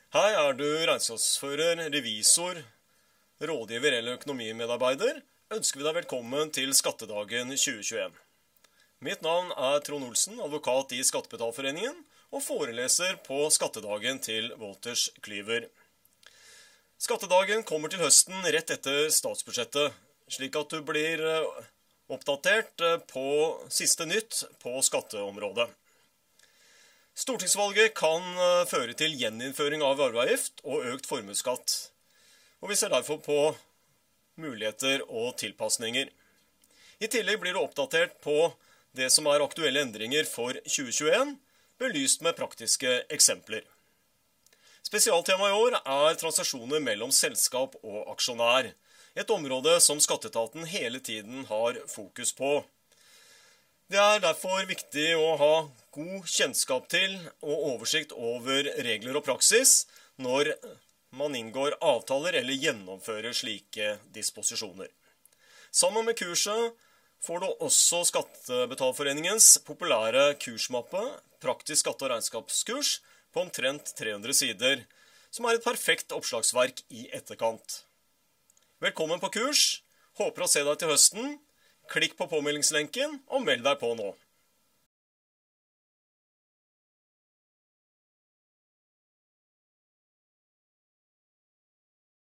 Her er du regnskapsfører, revisor, rådgiver eller økonomimedarbeider. Ønsker vi deg velkommen til Skattedagen 2021. Mitt navn er Trond Olsen, advokat i Skattebetalerforeningen, og foreleser på Skattedagen til Wolters Kluwer. Skattedagen kommer til høsten rett etter statsbudsjettet, slik at du blir oppdatert på siste nytt på skatteområdet. Stortingsvalget kan føre til gjeninnføring av arveavgift og økt formuesskatt, og vi ser derfor på muligheter og tilpasninger. I tillegg blir du oppdatert på det som er aktuelle endringer for 2021, belyst med praktiske eksempler. Spesialtema i år er transaksjoner mellom selskap og aksjonær, et område som Skatteetaten hele tiden har fokus på. Det er derfor viktig å ha god kjennskap til og oversikt over regler og praksis når man inngår avtaler eller gjennomfører slike disposisjoner. Sammen med kurset får du også Skattebetalerforeningens populære kursmappe, Praktisk skatte- og regnskapskurs, på omtrent 300 sider, som er et perfekt oppslagsverk i etterkant. Velkommen på kurs, håper å se deg til høsten. Klikk på påmeldingslenken og meld deg på nå.